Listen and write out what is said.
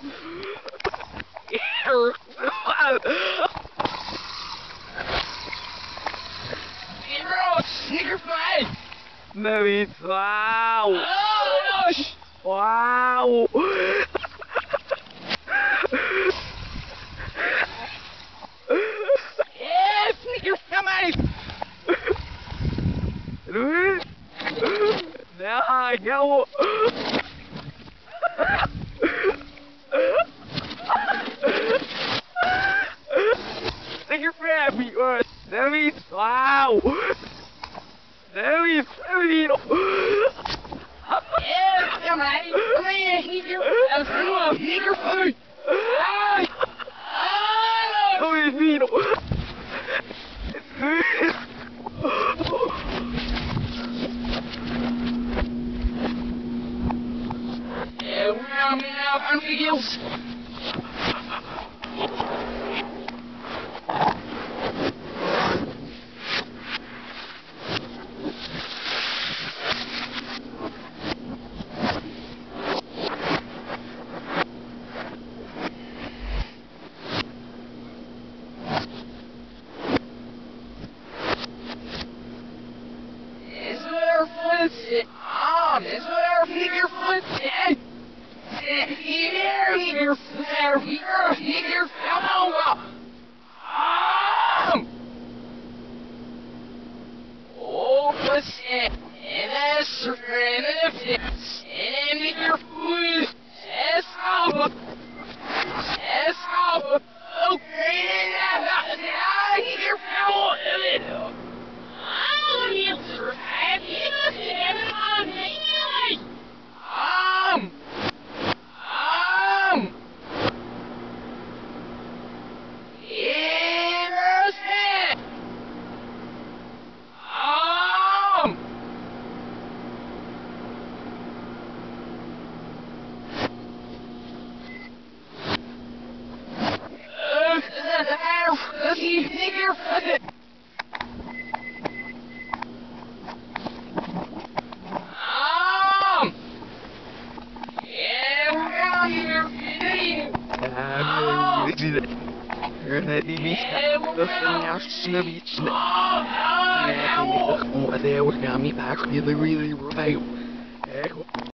Sneaker fight! Maybe wow! Oh, Wow! yeah, sneaker fight! Now I go! Sneaker fight! Maybe wow! Maybe Yeah, come on, sneaker fight! Yeah, we're on me now, amigos. Really right.